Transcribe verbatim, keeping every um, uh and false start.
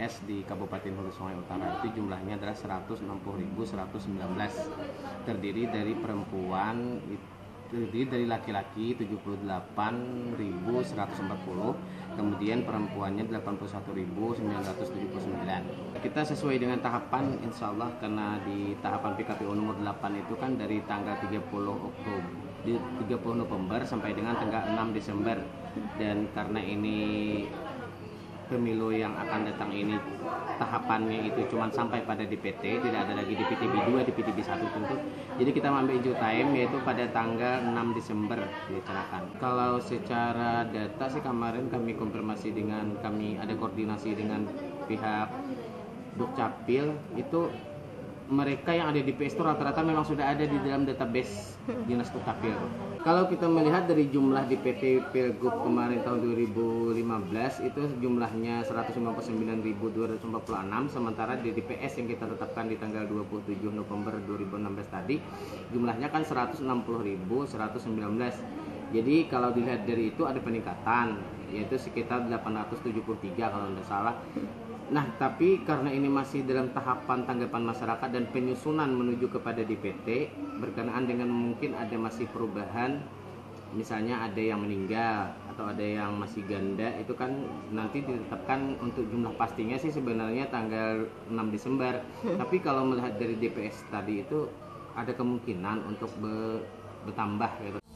S di Kabupaten Hulu Sungai Utara itu jumlahnya adalah seratus enam puluh ribu seratus sembilan belas, terdiri dari perempuan terdiri dari laki-laki tujuh puluh delapan ribu seratus empat puluh, kemudian perempuannya delapan puluh satu ribu sembilan ratus tujuh puluh sembilan. Kita sesuai dengan tahapan insya Allah, karena di tahapan P K P U nomor delapan itu kan dari tanggal tiga puluh Oktober di tiga puluh November sampai dengan tanggal enam Desember, dan karena ini pemilu yang akan datang ini tahapannya itu cuma sampai pada D P T, tidak ada lagi D P T B dua, D P T B satu tentu. Jadi kita mengambil hijau time yaitu pada tanggal enam Desember dilaksanakan. Kalau secara data sih kemarin kami konfirmasi dengan kami ada koordinasi dengan pihak Dukcapil, itu mereka yang ada di P S itu rata-rata memang sudah ada di dalam database Dinas Dukcapil. Kalau kita melihat dari jumlah D P T Pilgub kemarin tahun dua ribu lima belas itu jumlahnya seratus lima puluh sembilan ribu dua ratus empat puluh enam, sementara di D P S yang kita tetapkan di tanggal dua puluh tujuh November dua ribu enam belas tadi jumlahnya kan seratus enam puluh ribu seratus sembilan belas. Jadi kalau dilihat dari itu ada peningkatan, yaitu sekitar delapan ratus tujuh puluh tiga kalau tidak salah. Nah, tapi karena ini masih dalam tahapan tanggapan masyarakat dan penyusunan menuju kepada D P T, berkenaan dengan mungkin ada masih perubahan, misalnya ada yang meninggal atau ada yang masih ganda, itu kan nanti ditetapkan untuk jumlah pastinya sih sebenarnya tanggal enam Desember. Tapi kalau melihat dari D P S tadi itu ada kemungkinan untuk be bertambah gitu.